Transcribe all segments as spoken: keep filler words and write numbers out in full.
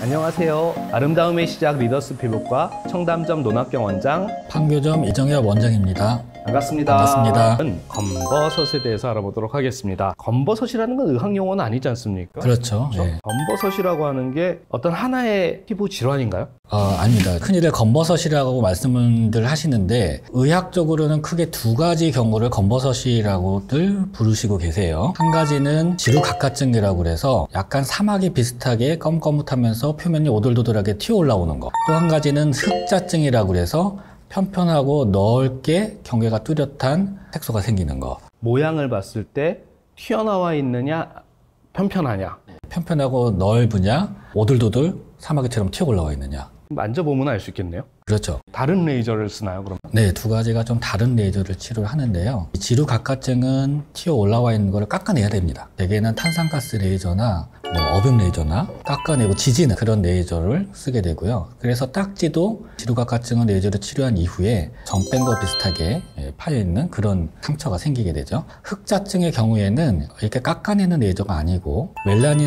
안녕하세요. 아름다움의 시작 리더스 피부과 청담점 논학경 원장 판교점 이정엽 원장입니다. 반갑습니다. 반갑습니다. 검버섯에 대해서 알아보도록 하겠습니다. 검버섯이라는 건 의학용어는 아니지 않습니까? 그렇죠. 네. 검버섯이라고 하는 게 어떤 하나의 피부 질환인가요? 어, 아닙니다. 흔히들 검버섯이라고 말씀을 하시는데 의학적으로는 크게 두 가지 경우를 검버섯이라고들 부르시고 계세요. 한 가지는 지루각화증이라고 그래서 약간 사마귀 비슷하게 검검뭇하면서 표면이 오돌도돌하게 튀어 올라오는 거. 또 한 가지는 흑자증이라고 그래서 편편하고 넓게 경계가 뚜렷한 색소가 생기는 거. 모양을 봤을 때 튀어나와 있느냐 편편하냐? 편편하고 넓으냐 오돌도돌 사마귀처럼 튀어 올라와 있느냐. 만져보면 알 수 있겠네요. 그렇죠. 다른 레이저를 쓰나요, 그럼? 네, 두 가지가 좀 다른 레이저를 치료를 하는데요. 지루각화증은 튀어 올라와 있는 걸 깎아내야 됩니다. 대개는 탄산가스 레이저나 뭐 어빔 레이저나 깎아내고 지지는 그런 레이저를 쓰게 되고요. 그래서 딱지도 지루각화증은 레이저를 치료한 이후에 점 뺀 거 비슷하게 파여있는 그런 상처가 생기게 되죠. 흑자증의 경우에는 이렇게 깎아내는 레이저가 아니고 멜라닌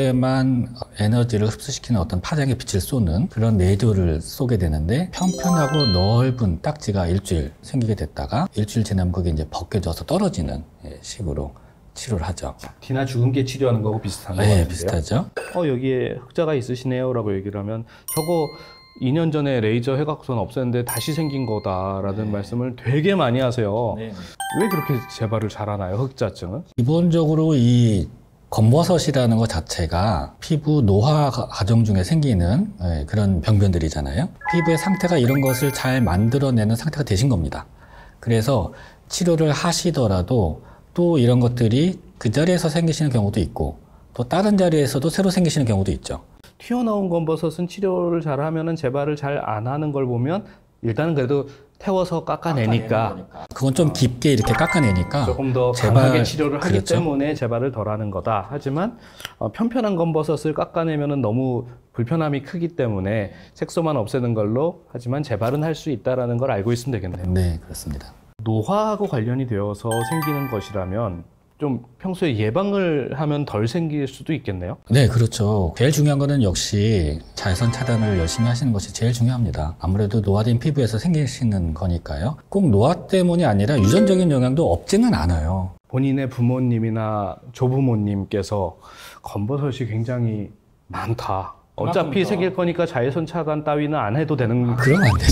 색소에만 에너지를 흡수시키는 어떤 파장의 빛을 쏘는 그런 레이저를 쏘게 되는데 편편하고 넓은 딱지가 일주일 생기게 됐다가 일주일 지나면 그게 이제 벗겨져서 떨어지는 식으로 치료를 하죠. 티나 주근깨 치료하는 거하고 비슷한 거 네, 같은데요? 비슷하죠. 어, 여기에 흑자가 있으시네요 라고 얘기를 하면 저거 이 년 전에 레이저 해갖고선 없었는데 다시 생긴 거다라는 네. 말씀을 되게 많이 하세요. 네. 왜 그렇게 재발을 잘하나요, 흑자증은? 기본적으로 이 검버섯이라는 것 자체가 피부 노화 과정 중에 생기는 그런 병변들이잖아요. 피부의 상태가 이런 것을 잘 만들어내는 상태가 되신 겁니다. 그래서 치료를 하시더라도 또 이런 것들이 그 자리에서 생기시는 경우도 있고 또 다른 자리에서도 새로 생기시는 경우도 있죠. 튀어나온 검버섯은 치료를 잘하면 재발을 잘 안 하는 걸 보면 일단은 그래도 태워서 깎아내니까 그건 좀 깊게 이렇게 깎아내니까 조금 더 재발, 강하게 치료를 하기 그렇죠. 때문에 재발을 덜 하는 거다. 하지만 어, 편편한 검버섯을 깎아내면 너무 불편함이 크기 때문에 색소만 없애는 걸로 하지만 재발은 할 수 있다는 걸 알고 있으면 되겠네요. 네, 그렇습니다. 노화하고 관련이 되어서 생기는 것이라면 좀 평소에 예방을 하면 덜 생길 수도 있겠네요. 네, 그렇죠. 제일 중요한 거는 역시 자외선 차단을 열심히 하시는 것이 제일 중요합니다. 아무래도 노화된 피부에서 생기시는 거니까요. 꼭 노화 때문이 아니라 유전적인 영향도 없지는 않아요. 본인의 부모님이나 조부모님께서 검버섯이 굉장히 많다. 어차피 생길 거니까 자외선 차단 따위는 안 해도 되는. 그러면 안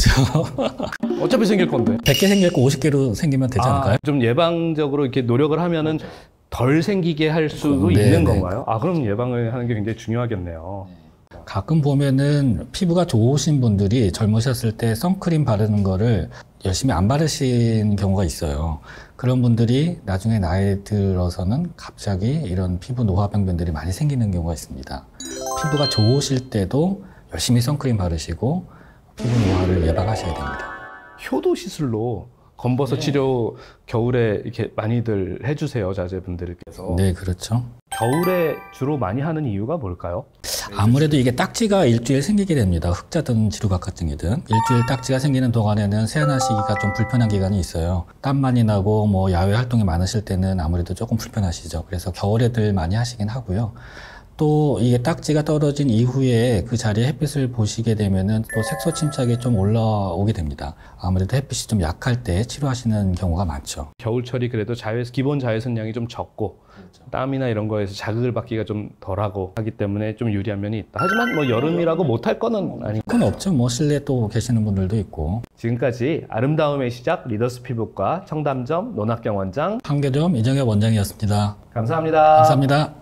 되죠. 어차피 생길 건데. 백 개 생겼고 오십 개로 생기면 되지 않을까요? 아, 좀 예방적으로 이렇게 노력을 하면은 덜 생기게 할 수도 네, 있는 네. 건가요? 아, 그럼 예방을 하는 게 굉장히 중요하겠네요. 가끔 보면은 피부가 좋으신 분들이 젊으셨을 때 선크림 바르는 거를 열심히 안 바르신 경우가 있어요. 그런 분들이 나중에 나이 들어서는 갑자기 이런 피부 노화 병변들이 많이 생기는 경우가 있습니다. 피부가 좋으실 때도 열심히 선크림 바르시고 피부 노화를 예방하셔야 됩니다. 효도 시술로 검버섯 네. 치료 겨울에 이렇게 많이들 해주세요, 자제분들께서. 네, 그렇죠. 겨울에 주로 많이 하는 이유가 뭘까요? 아무래도 이게 딱지가 일주일 생기게 됩니다. 흑자든 지루각화증이든 일주일 딱지가 생기는 동안에는 세안하시기가 좀 불편한 기간이 있어요. 땀 많이 나고 뭐 야외 활동이 많으실 때는 아무래도 조금 불편하시죠. 그래서 겨울에들 많이 하시긴 하고요. 또 이게 딱지가 떨어진 이후에 그 자리에 햇빛을 보시게 되면은 또 색소 침착이 좀 올라오게 됩니다. 아무래도 햇빛이 좀 약할 때 치료하시는 경우가 많죠. 겨울철이 그래도 자외, 기본 자외선량이 좀 적고 땀이나 이런 거에서 자극을 받기가 좀 덜하고 하기 때문에 좀 유리한 면이 있다. 하지만 뭐 여름이라고 못할 거는 아니. 그건 없죠. 뭐 실내에 또 계시는 분들도 있고. 지금까지 아름다움의 시작 리더스 피부과 청담점 논학경 원장 판교점 이정엽 원장이었습니다. 감사합니다. 감사합니다.